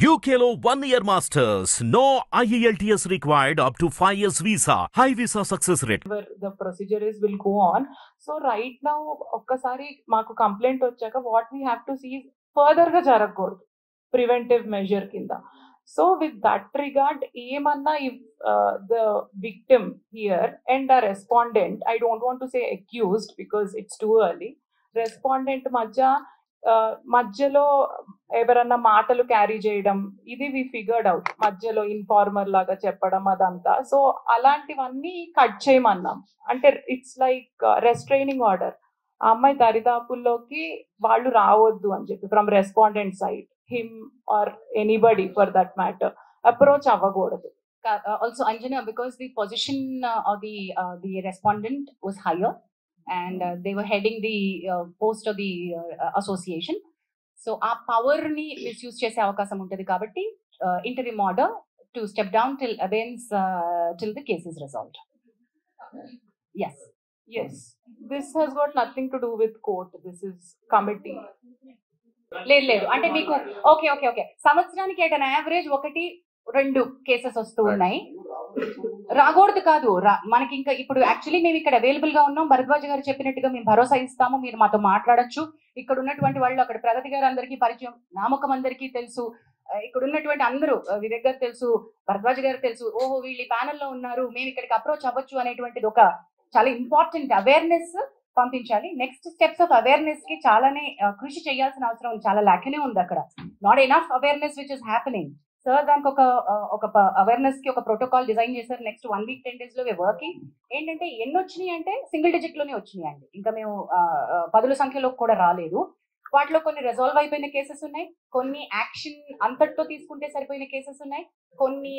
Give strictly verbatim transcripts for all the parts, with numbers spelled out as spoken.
U K లో one year masters. No I E L T S required up to five years visa. High visa success rate. The procedure is will go on. So right now, okkasari maaku complaint vachaka what we have to see is further ga jaragodu preventive measure kinda. So with that regard, emanna if uh, the victim here and the respondent, I don't want to say accused because it's too early, respondent madhya మధ్యలో ఎవరన్నా మాటలు carry చేయడం, ఇది we figured out, మధ్యలో informer లాగా చెప్పడం అదంతా. So అలాంటివన్నీ కట్ చేయమన్నాం. అంటే ఇట్స్ లైక్ రెస్ట్రైనింగ్ ఆర్డర్. ఆ అమ్మాయి దరిదాపుల్లోకి వాళ్ళు రావద్దు అని చెప్పి from respondent side, him or anybody for that matter approach అవ్వకూడదు. Also Anjana, because the position uh, of the uh, the respondent was higher and uh, they were heading the uh, post of the uh, association, so our power ni misuse chese avakasam untadi kabatti uh, interim order to step down till abeyance uh, till the case is resolved. Yes, yes, this has got nothing to do with court, this is committee. లేదు లేదు అంటే మీకు okay okay okay సంవత్సరానికి at an average ఒకటి రెండు cases వస్తూ ఉన్నాయి. రాకూడదు కాదు, మనకి ఇంకా ఇప్పుడు యాక్చువల్లీ మేము ఇక్కడ అవైలబుల్ గా ఉన్నాం. భరద్వాజ్ గారు చెప్పినట్టుగా మేము భరోసా ఇస్తాము, మీరు మాతో మాట్లాడచ్చు. ఇక్కడ ఉన్నటువంటి వాళ్ళు, అక్కడ ప్రగతి గారు అందరికీ పరిచయం, నామకం అందరికీ తెలుసు, ఇక్కడ ఉన్నటువంటి అందరూ, వివేక్ గారు తెలుసు, భరద్వాజ్ గారు తెలుసు, ఓహో వీళ్ళు ప్యానెల్లో ఉన్నారు, మేము ఇక్కడికి అప్రోచ్ అవ్వచ్చు అనేటువంటిది ఒక చాలా ఇంపార్టెంట్ అవేర్నెస్ పంపించాలి. నెక్స్ట్ స్టెప్స్ ఆఫ్ అవేర్నెస్ కి చాలానే కృషి చేయాల్సిన అవసరం చాలా లాక్నే ఉంది. అక్కడ not enough awareness which is happening. Sir దానికి ఒక ఒక అవేర్నెస్ కి ఒక ప్రోటోకాల్ డిజైన్ చేశారు. Next one week ten days లో వర్కింగ్. ఏంటంటే ఎన్ని వచ్చినాయి అంటే సింగిల్ డిజిట్ లోనే వచ్చినాయి అండి, ఇంకా మేము పదుల సంఖ్యలో కూడా రాలేదు. వాటిలో కొన్ని రిజాల్వ్ అయిపోయిన కేసెస్ ఉన్నాయి, కొన్ని యాక్షన్ అంతటితో తీసుకుంటే సరిపోయిన కేసెస్ ఉన్నాయి, కొన్ని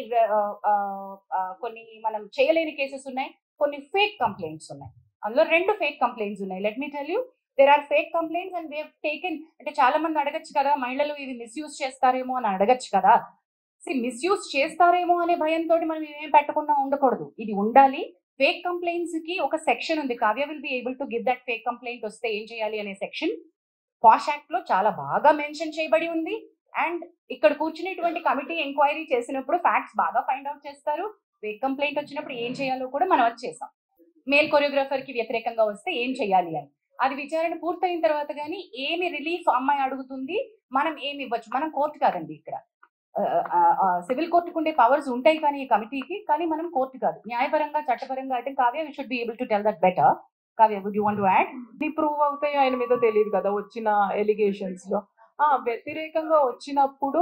కొన్ని మనం చేయలేని కేసెస్ ఉన్నాయి, కొన్ని ఫేక్ కంప్లైంట్స్ ఉన్నాయి. అందులో రెండు ఫేక్ కంప్లైంట్స్ ఉన్నాయి. Let me tell you, there are fake complaints and they have taken. అంటే చాలా మంది అడగచ్చు కదా, మహిళలు ఇది మిస్యూజ్ చేస్తారేమో అని అడగచ్చు కదా. మిస్యూజ్ చేస్తారేమో అనే భయంతో మనం ఏం పెట్టకుండా ఉండకూడదు, ఇది ఉండాలి. ఫేక్ కంప్లైంట్స్ కి ఒక సెక్షన్ ఉంది, Kavya will be able to give that fake complaint వస్తే ఏం చేయాలి అనే సెక్షన్ పాష్ యాక్ట్ లో చాలా బాగా మెన్షన్ చేయబడి ఉంది. అండ్ ఇక్కడ కూర్చునేటువంటి కమిటీ ఎంక్వైరీ చేసినప్పుడు ఫ్యాక్ట్స్ బాగా ఫైండ్ అవుట్ చేస్తారు. ఫేక్ కంప్లైంట్ వచ్చినప్పుడు ఏం చేయాలో కూడా మనం అది చేసాం. మేల్ కొరియోగ్రాఫర్ కి వ్యతిరేకంగా వస్తే ఏం చేయాలి అని, అది విచారణ పూర్తయిన తర్వాత కానీ ఏమి రిలీఫ్ అమ్మాయి అడుగుతుంది, మనం ఏమి ఇవ్వచ్చు. మనం కోర్టు కాదండి, ఇక్కడ సివిల్ కోర్టుకు ఉండే పవర్స్ ఉంటాయి కానీ ఈ కమిటీకి, కానీ మనం కోర్టు కాదు. న్యాయపరంగా చట్టపరంగా అయితే Kavya we should be able to tell that better. Kavya, would you want to add? ఇది ప్రూవ్ అవుతాయి ఆయన మీద తెలియదు కదా వచ్చిన ఎలిగేషన్స్ లో. ఆ వ్యతిరేకంగా వచ్చినప్పుడు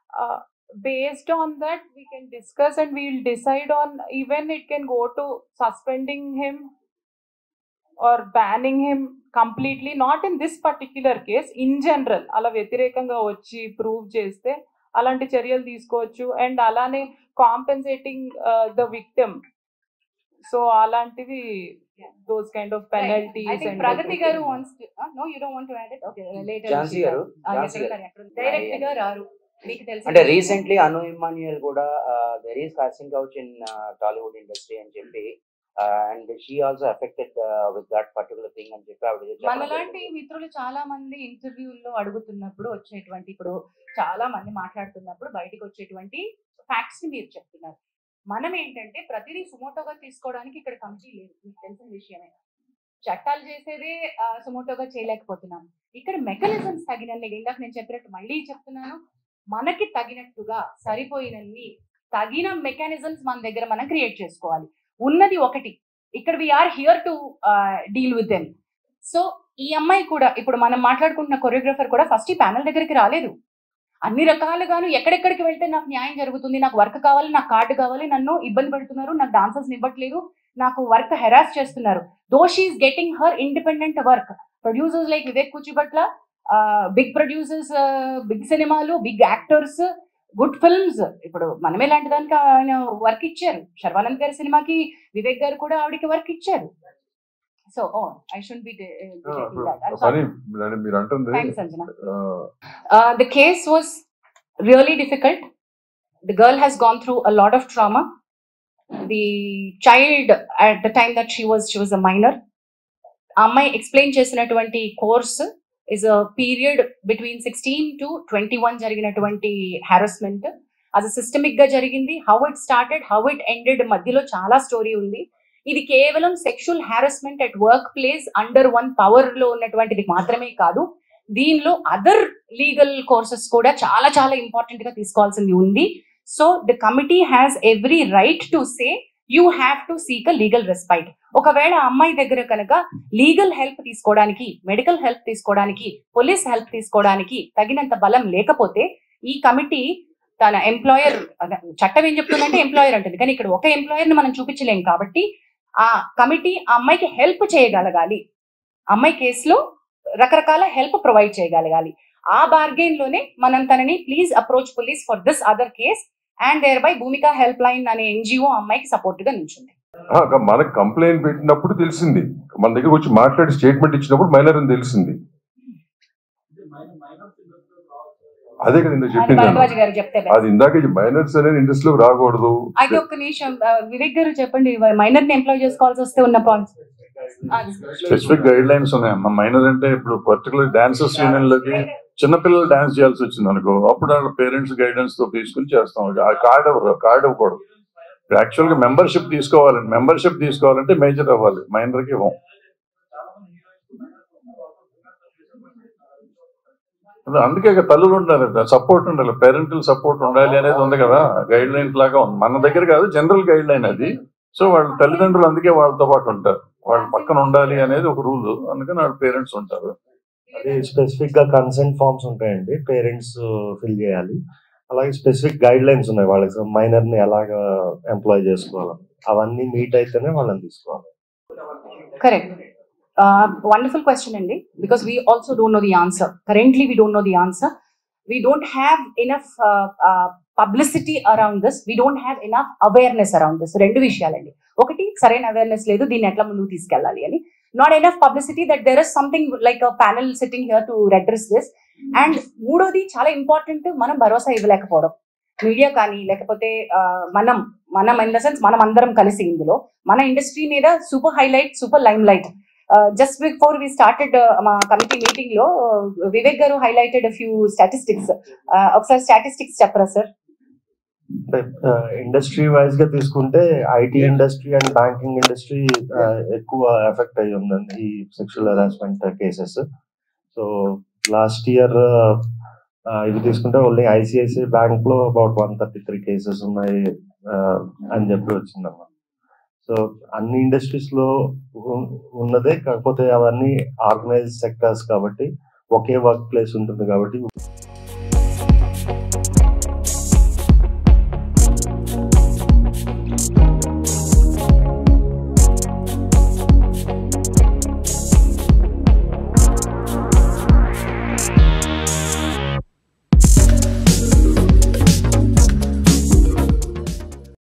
based on that we can discuss and we will decide on, even it can go to suspending him or banning him completely, not in this particular case, in general ala వ్యతిరేకంగా వచ్చి prove చేస్తే అలాంటి చర్యలు తీసుకోవచ్చు. And అలానే compensating the victim, so అలాంటివి those kind of penalties. I think Pragati garu wants to uh, no you don't want to add it, okay later. Jansi garu Jansi garu direct ga raru మీకు తెలుసు అంటే recently Anu Emmanuel కూడా there is casting out in Tollywood industry అని చెప్పి, and she also affected with that particular thing అని చెప్పి ఆవిడ. మనలాంటి మిత్రులు చాలా మంది ఇంటర్వ్యూల్లో అడుగుతున్నప్పుడు వచ్చేటువంటి, ఇప్పుడు చాలా మంది మాట్లాడుతున్నప్పుడు బయటకు వచ్చేటువంటి ఫ్యాక్ట్స్ ని మీరు చెప్తున్నారు. మనం ఏంటంటే ప్రతిదీ సుమోటోగా తీసుకోవడానికి ఇక్కడ కమిటీ లేదు, మీకు తెలిసిన విషయమే. చట్టాలు చేసేదే సుమోటోగా చేయలేకపోతున్నాం. ఇక్కడ మెకానిజమ్స్ తగినన్ని, ఇందాక నేను చెప్పినట్టు మళ్ళీ చెప్తున్నాను, మనకి తగినట్టుగా సరిపోయినన్ని తగిన మెకానిజమ్స్ మన దగ్గర మనం క్రియేట్ చేసుకోవాలి. ఉన్నది ఒకటి, ఇక్కడ we are here to deal with them. So ఈ అమ్మాయి కూడా, ఇప్పుడు మనం మాట్లాడుకుంటున్న కొరియోగ్రాఫర్ కూడా ఫస్ట్ ఈ ప్యానల్ దగ్గరికి రాలేదు. అన్ని రకాలుగాను ఎక్కడెక్కడికి వెళ్తే నాకు న్యాయం జరుగుతుంది, నాకు వర్క్ కావాలి, నాకు కార్డు కావాలి, నన్ను ఇబ్బంది పెడుతున్నారు, నాకు డాన్సర్స్ ఇవ్వట్లేదు, నాకు వర్క్ హెరాస్ చేస్తున్నారు. Though she is getting her independent work. Producers like Vivek Kuchipatla, big producers, big సినిమాలు, బిగ్ యాక్టర్స్, గుడ్ ఫిల్మ్స్. ఇప్పుడు మనమే లాంటి దానికి ఆయన వర్క్ ఇచ్చారు. శర్వానంద్ గారి సినిమాకి వివేక్ గారు కూడా ఆవిడకి వర్క్ ఇచ్చారు. So oh I should be the case was really difficult. The girl has gone through a lot of trauma. The child at the time that she was she was a minor. ఆ అమ్మాయి explain చేసినటువంటి course is a period between sixteen to twenty one జరిగినటువంటి harassment. అది systemic గా జరిగింది. How it started, how it ended, మధ్యలో చాలా story ఉంది. ఇది కేవలం sexual harassment at work place under one power లో ఉన్నటువంటిది మాత్రమే కాదు, దీనిలో అదర్ లీగల్ కోర్సెస్ కూడా చాలా చాలా ఇంపార్టెంట్ గా తీసుకోవాల్సింది ఉంది. So the committee has every right to say you have to seek a legal respite. ఒకవేళ అమ్మాయి దగ్గర కనుక లీగల్ హెల్ప్ తీసుకోవడానికి, మెడికల్ హెల్ప్ తీసుకోవడానికి, పోలీస్ హెల్ప్ తీసుకోవడానికి తగినంత బలం లేకపోతే ఈ కమిటీ తన ఎంప్లాయర్, చట్టం ఏం చెప్తుందంటే ఎంప్లాయర్ అంటుంది, కానీ ఇక్కడ ఒక ఎంప్లాయర్ ని మనం చూపించలేం కాబట్టి ఆ కమిటీ ఆ అమ్మాయికి హెల్ప్ చేయగలగాలి. అమ్మాయి కేసులో రకరకాల హెల్ప్ ప్రొవైడ్ చేయగలగాలి. ఆ బార్గెన్ లోనే మనం తనని please approach police for this other case and there by Bhumika help line అనే ఎన్జిఓ అమ్మాయికి సపోర్ట్ గా నిల్చుంది. మనకు కంప్లైంట్ పెట్టినప్పుడు తెలిసింది, మన దగ్గర వచ్చి మాట్లాడి స్టేట్మెంట్ ఇచ్చినప్పుడు మైనర్ అని తెలిసింది. అదే కదా ఇందాక చెప్పింది, అది ఇందాక మైనర్స్ అనేది ఇండస్ట్రీలో రాకూడదు. అయితే ఒక్క నిమిషం వివేక్ గారు చెప్పండి, మైనర్ ని ఎంప్లాయ్ చేసుకోవాల్సి వస్తే ఉన్న పాయింట్స్. స్పెసిఫిక్ గైడ్ లైన్స్ ఉన్నాయమ్మా. మైనర్ అంటే ఇప్పుడు పర్టికులర్ డాన్సర్స్ యూనియన్ లోకి చిన్నపిల్లలు డాన్స్ చేయాల్సి వచ్చింది అనుకో, అప్పుడు వాళ్ళ పేరెంట్స్ గైడెన్స్ తో తీసుకుని చేస్తాం. ఆ కార్డ్ ఇవ్వరు, కార్డ్ ఇవ్వకూడదు. యాక్చువల్ గా మెంబర్షిప్ తీసుకోవాలండి, మెంబర్షిప్ తీసుకోవాలంటే మేజర్ అవ్వాలి, మైనర్ కి ఇవ్వం. అందుకే తల్లులు ఉండాలి, సపోర్ట్ ఉండాలి, పేరెంటల్ సపోర్ట్ ఉండాలి అనేది ఉంది కదా, గైడ్ లైన్స్ లాగా ఉంది. మన దగ్గర కాదు, జనరల్ గైడ్ లైన్ అది. సో వాళ్ళ తల్లిదండ్రులు అందుకే వాళ్ళతో పాటు ఉంటారు, వాళ్ళ పక్కన ఉండాలి అనేది ఒక రూల్, అందుకని వాళ్ళ పేరెంట్స్ ఉంటారు. అది స్పెసిఫిక్ గా కన్సెంట్ ఫార్మ్స్ ఉంటాయండి, పేరెంట్స్ ఫిల్ చేయాలి. అలాగే స్పెసిఫిక్ గైడ్ లైన్స్ ఉన్నాయి వాళ్ళకి, మైనర్ ని ఎలాగా ఎంప్లాయ్ చేసుకోవాలి, అవన్నీ మీట్ అయితేనే వాళ్ళని తీసుకోవాలి. Correct. Uh, wonderful question, Andy, because we also don't know the answer. Currently, we don't know the answer. We don't have enough uh, uh, publicity around this. We don't have enough awareness around this. Rendu vishayalandi. Okati saraina awareness ledu, deenni etla munduku తీసుకెళ్ళాలి అని. Not enough publicity that there is something like a panel sitting here to address this. And మూడోది చాలా important, మనం భరోసా ఇవ్వలేకపోవడం. Media కానీ లేకపోతే మనం మనం in the sense మనం అందరం కలిసి ఇందులో మన ఇండస్ట్రీ మీద super highlight, super limelight. Uh, just before we started మా కమిటీ మీటింగ్ లో Vivek garu highlighted few statistics. ఒకసారి స్టాటిస్టిక్స్ చెప్పరా సార్? ఇండస్ట్రీ వైజ్ గా తీసుకుంటే IT industry and banking industry ఎక్కువ ఎఫెక్ట్ అయ్యి ఉందండి ఈ sexual harassment cases. So last year ఇది తీసుకుంటే ఓన్లీ ఐసిఐసిఐ బ్యాంక్ లో about one thirty three cases ఉన్నాయి అని చెప్పి వచ్చిందన్నమాట. సో అన్ని ఇండస్ట్రీస్ లో ఉన్నదే, కాకపోతే అవన్నీ ఆర్గనైజ్ సెక్టర్స్ కాబట్టి ఒకే వర్క్ ప్లేస్ ఉంటుంది కాబట్టి